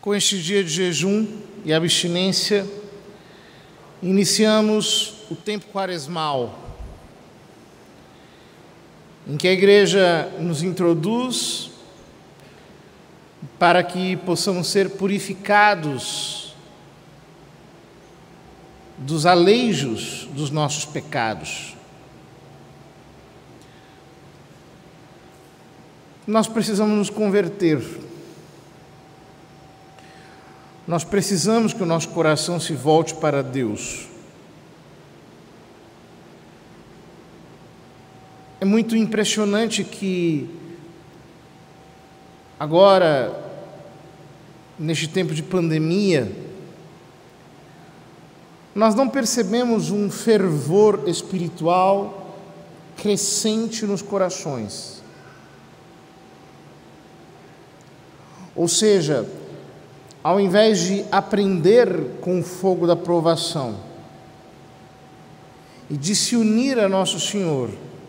Com este dia de jejum e abstinência, iniciamos o tempo quaresmal, em que a Igreja nos introduz para que possamos ser purificados dos aleijos dos nossos pecados. Nós precisamos nos converter. Nós precisamos que o nosso coração se volte para Deus. É muito impressionante que agora, neste tempo de pandemia, nós não percebemos um fervor espiritual crescente nos corações. Ou seja, ao invés de aprender com o fogo da provação e de se unir a Nosso Senhor,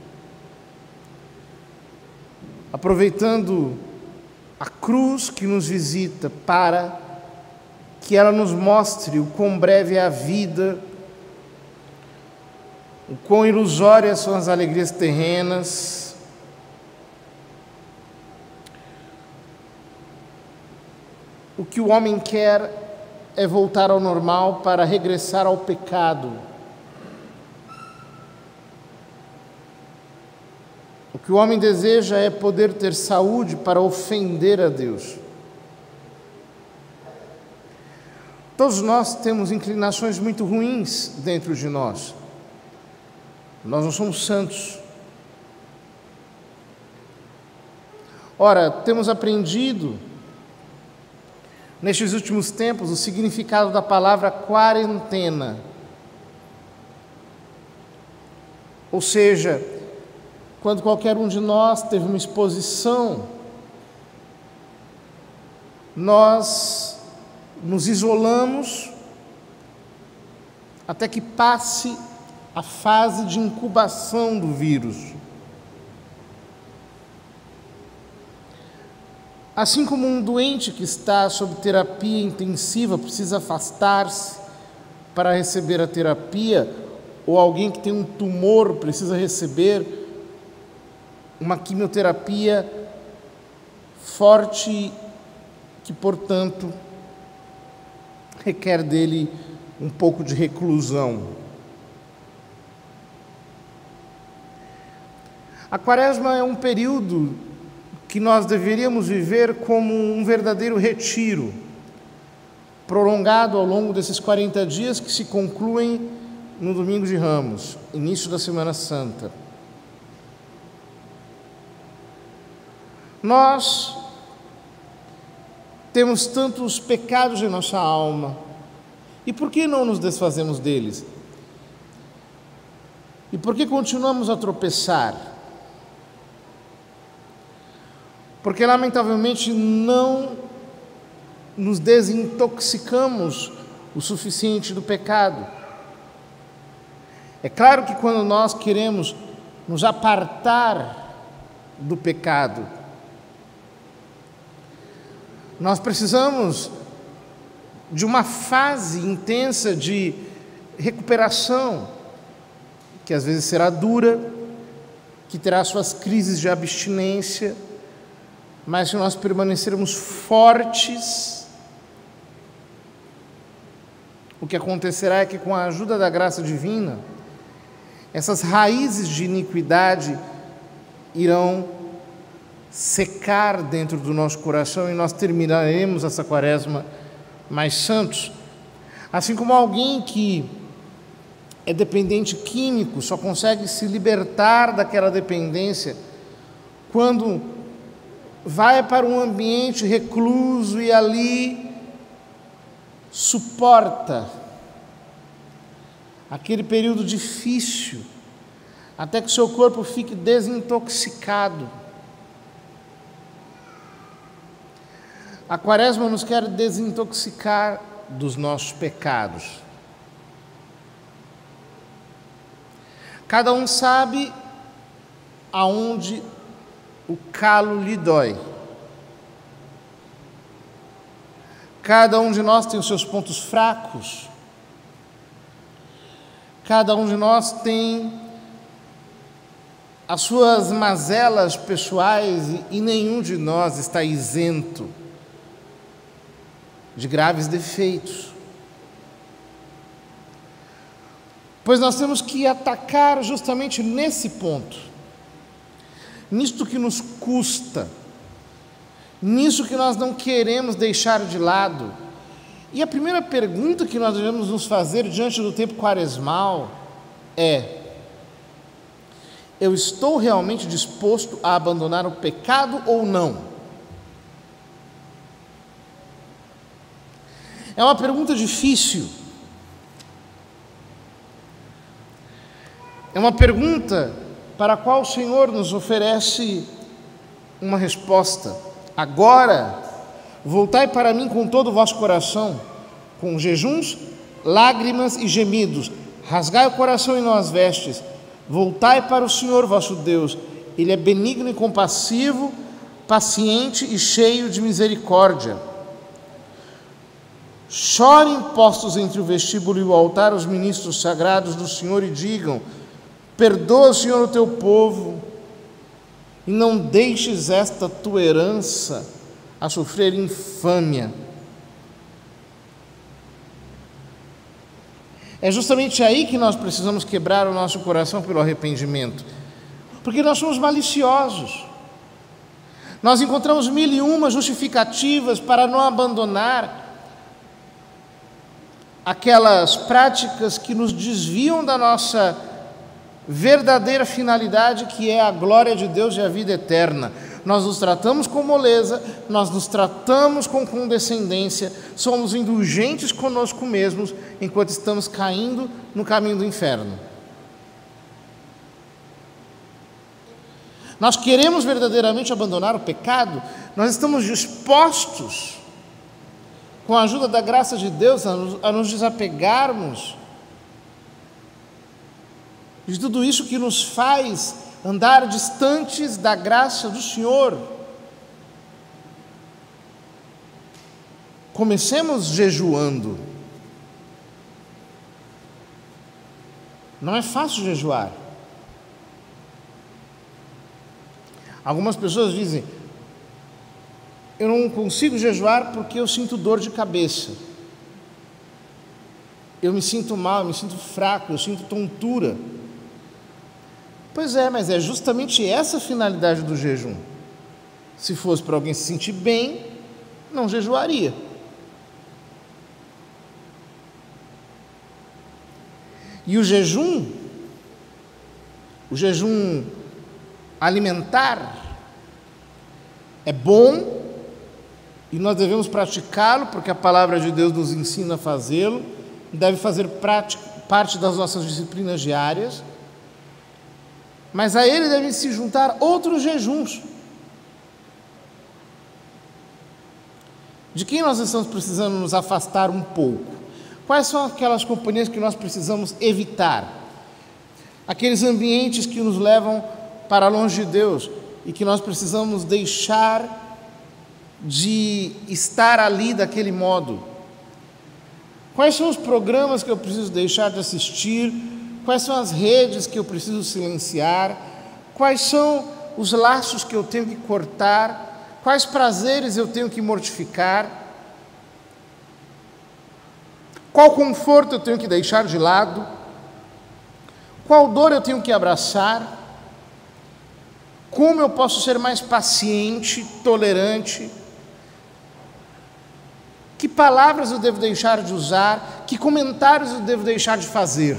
aproveitando a cruz que nos visita para que ela nos mostre o quão breve é a vida, o quão ilusórias são as alegrias terrenas, o que o homem quer é voltar ao normal para regressar ao pecado. O que o homem deseja é poder ter saúde para ofender a Deus. Todos nós temos inclinações muito ruins dentro de nós. Nós não somos santos. Ora, temos aprendido nestes últimos tempos o significado da palavra quarentena. Ou seja, quando qualquer um de nós teve uma exposição, nós nos isolamos até que passe a fase de incubação do vírus. Assim como um doente que está sob terapia intensiva precisa afastar-se para receber a terapia, ou alguém que tem um tumor precisa receber uma quimioterapia forte, que, portanto, requer dele um pouco de reclusão. A Quaresma é um período que nós deveríamos viver como um verdadeiro retiro, prolongado ao longo desses 40 dias que se concluem no Domingo de Ramos, início da Semana Santa. Nós temos tantos pecados em nossa alma, e por que não nos desfazemos deles? E por que continuamos a tropeçar? Porque, lamentavelmente, não nos desintoxicamos o suficiente do pecado. É claro que quando nós queremos nos apartar do pecado, nós precisamos de uma fase intensa de recuperação, que às vezes será dura, que terá suas crises de abstinência, mas se nós permanecermos fortes, o que acontecerá é que, com a ajuda da graça divina, essas raízes de iniquidade irão secar dentro do nosso coração e nós terminaremos essa Quaresma mais santos. Assim como alguém que é dependente químico só consegue se libertar daquela dependência quando vai para um ambiente recluso e ali suporta aquele período difícil até que seu corpo fique desintoxicado. A Quaresma nos quer desintoxicar dos nossos pecados. Cada um sabe aonde o calo lhe dói. Cada um de nós tem os seus pontos fracos. Cada um de nós tem as suas mazelas pessoais e nenhum de nós está isento de graves defeitos. Pois nós temos que atacar justamente nesse ponto, nisto que nos custa, nisso que nós não queremos deixar de lado. E a primeira pergunta que nós devemos nos fazer diante do tempo quaresmal é: eu estou realmente disposto a abandonar o pecado ou não? É uma pergunta difícil. É uma pergunta para a qual o Senhor nos oferece uma resposta. Agora, voltai para mim com todo o vosso coração, com jejuns, lágrimas e gemidos. Rasgai o coração em nós vestes. Voltai para o Senhor vosso Deus. Ele é benigno e compassivo, paciente e cheio de misericórdia. Chorem postos entre o vestíbulo e o altar os ministros sagrados do Senhor e digam: perdoa, Senhor, o teu povo, e não deixes esta tua herança a sofrer infâmia. É justamente aí que nós precisamos quebrar o nosso coração pelo arrependimento, porque nós somos maliciosos. Nós encontramos 1001 justificativas para não abandonar aquelas práticas que nos desviam da nossa verdadeira finalidade, que é a glória de Deus e a vida eterna. Nós nos tratamos com moleza, nós nos tratamos com condescendência, somos indulgentes conosco mesmos, enquanto estamos caindo no caminho do inferno. Nós queremos verdadeiramente abandonar o pecado, nós estamos dispostos, com a ajuda da graça de Deus, a nos desapegarmos de tudo isso que nos faz andar distantes da graça do Senhor. Comecemos jejuando. Não é fácil jejuar. Algumas pessoas dizem: eu não consigo jejuar porque eu sinto dor de cabeça. Eu me sinto mal, eu me sinto fraco, eu sinto tontura. Pois é, mas é justamente essa a finalidade do jejum. Se fosse para alguém se sentir bem, não jejuaria. E o jejum alimentar, é bom e nós devemos praticá-lo, porque a palavra de Deus nos ensina a fazê-lo, deve fazer parte das nossas disciplinas diárias. Mas a ele devem se juntar outros jejuns. De quem nós estamos precisando nos afastar um pouco? Quais são aquelas companhias que nós precisamos evitar? Aqueles ambientes que nos levam para longe de Deus e que nós precisamos deixar de estar ali daquele modo. Quais são os programas que eu preciso deixar de assistir? Quais são as redes que eu preciso silenciar? Quais são os laços que eu tenho que cortar? Quais prazeres eu tenho que mortificar? Qual conforto eu tenho que deixar de lado? Qual dor eu tenho que abraçar? Como eu posso ser mais paciente, tolerante? Que palavras eu devo deixar de usar? Que comentários eu devo deixar de fazer?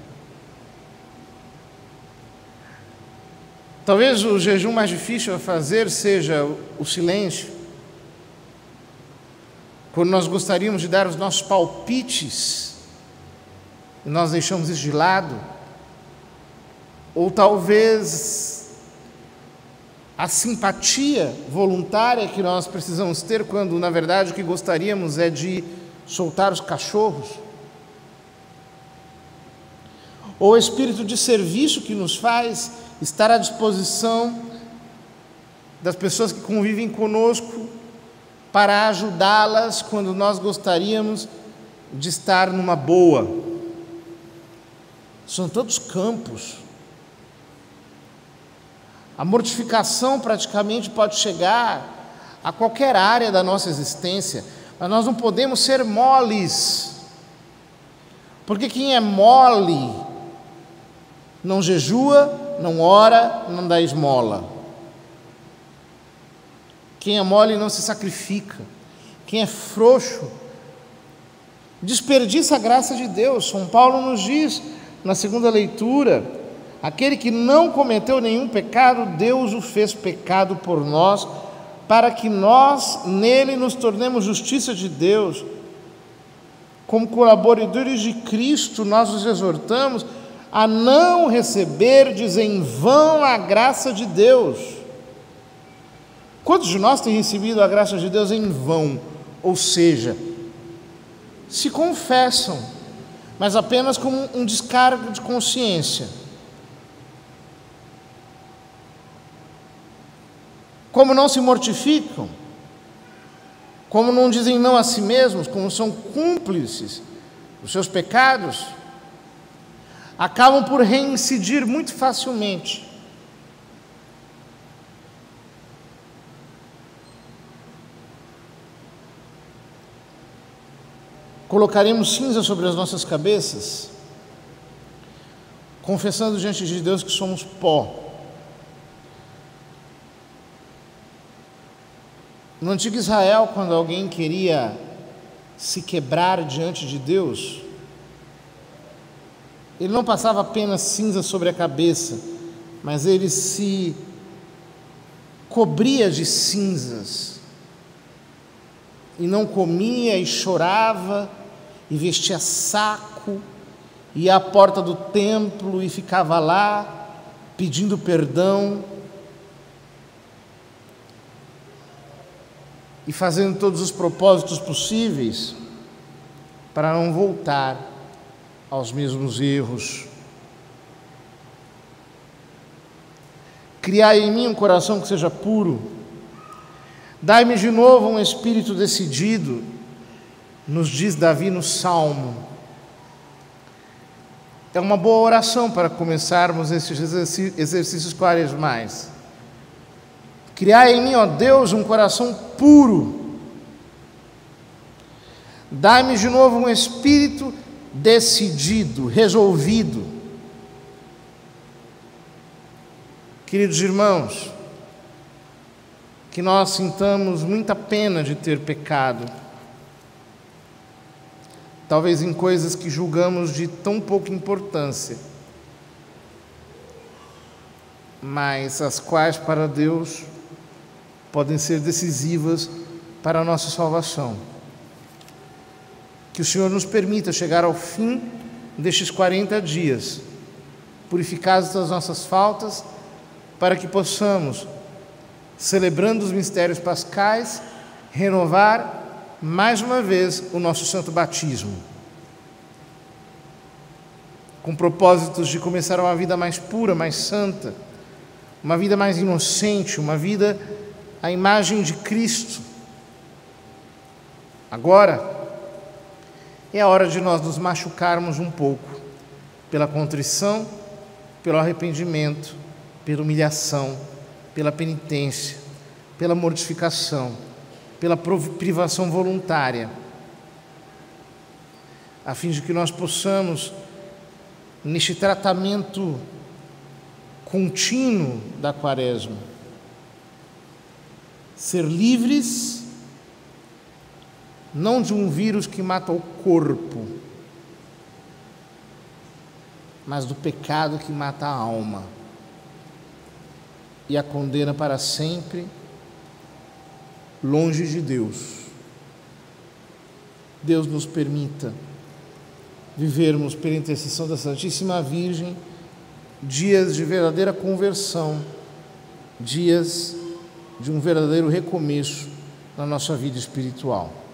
Talvez o jejum mais difícil a fazer seja o silêncio. Quando nós gostaríamos de dar os nossos palpites, e nós deixamos isso de lado. Ou talvez a simpatia voluntária que nós precisamos ter, quando na verdade o que gostaríamos é de soltar os cachorros. Ou o espírito de serviço que nos faz estar à disposição das pessoas que convivem conosco para ajudá-las quando nós gostaríamos de estar numa boa. São todos campos. A mortificação praticamente pode chegar a qualquer área da nossa existência, mas nós não podemos ser moles, porque quem é mole não jejua, não ora, não dá esmola. Quem é mole não se sacrifica. Quem é frouxo desperdiça a graça de Deus. São Paulo nos diz, na segunda leitura, aquele que não cometeu nenhum pecado, Deus o fez pecado por nós, para que nós nele nos tornemos justiça de Deus. Como colaboradores de Cristo, nós os exortamos a não receberdes em vão a graça de Deus. Quantos de nós têm recebido a graça de Deus em vão? Ou seja, se confessam, mas apenas como um descargo de consciência. Como não se mortificam, como não dizem não a si mesmos, como são cúmplices dos seus pecados, acabam por reincidir muito facilmente. Colocaremos cinza sobre as nossas cabeças, confessando diante de Deus que somos pó. No antigo Israel, quando alguém queria se quebrar diante de Deus, ele não passava apenas cinza sobre a cabeça, mas ele se cobria de cinzas, e não comia, e chorava, e vestia saco, ia à porta do templo e ficava lá, pedindo perdão, e fazendo todos os propósitos possíveis para não voltar aos mesmos erros. Criai em mim um coração que seja puro, dai-me de novo um espírito decidido, nos diz Davi no Salmo. É uma boa oração para começarmos esses exercícios quaresmais. Criai em mim, ó Deus, um coração puro. Dai-me de novo um espírito decidido, resolvido. Queridos irmãos, que nós sintamos muita pena de ter pecado, talvez em coisas que julgamos de tão pouca importância, mas as quais para Deus podem ser decisivas para a nossa salvação. Que o Senhor nos permita chegar ao fim destes 40 dias, purificados das nossas faltas, para que possamos, celebrando os mistérios pascais, renovar mais uma vez o nosso santo batismo, com propósitos de começar uma vida mais pura, mais santa, uma vida mais inocente, uma vida à imagem de Cristo. Agora é a hora de nós nos machucarmos um pouco pela contrição, pelo arrependimento, pela humilhação, pela penitência, pela mortificação, pela privação voluntária, a fim de que nós possamos, neste tratamento contínuo da Quaresma, ser livres não de um vírus que mata o corpo, mas do pecado que mata a alma e a condena para sempre longe de Deus. Deus nos permita vivermos pela intercessão da Santíssima Virgem dias de verdadeira conversão, dias de um verdadeiro recomeço na nossa vida espiritual.